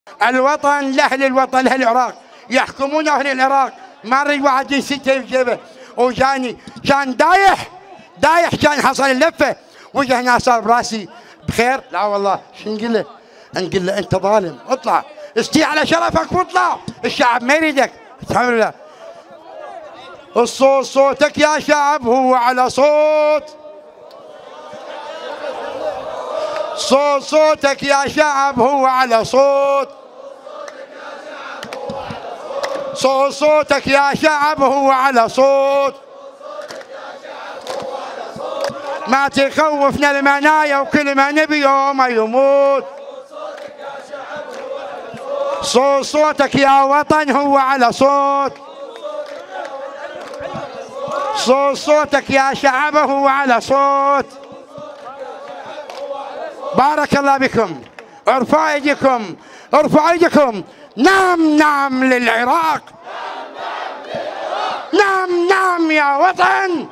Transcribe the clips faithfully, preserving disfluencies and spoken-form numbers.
الوطن لأهل الوطن، أهل العراق يحكمون أهل العراق، ما نريد واحد ينسته بجيبه. وجاني كان دايح دايح كان حصل اللفه وجه هنا صار براسي بخير. لا والله شو نقول له؟ نقول له انت ظالم، اطلع استي على شرفك واطلع، الشعب ما يريدك. الحمد لله. الصوت صوتك يا شعب هو على صوت، صوت صوتك يا شعب هو على صوت، صوت صوتك يا شعب هو على صوت. ما تخوفنا المنايا وكل ما نبي يوم يموت. صوت صوتك يا وطن هو على صوت، صوت صوتك يا شعب هو على صوت. بارك الله بكم. ارفعوا ايديكم، ارفعوا ايديكم. نعم نعم للعراق، نعم نعم يا وطن،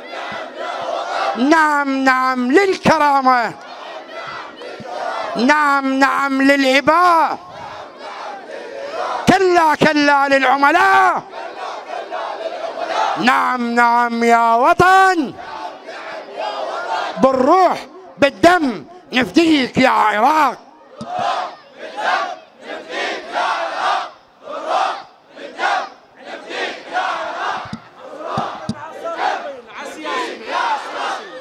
نعم نعم للكرامة، نعم نعم للإباء، كلا كلا للعملاء، نعم نعم يا وطن، بالروح بالدم نفديك يا عراق.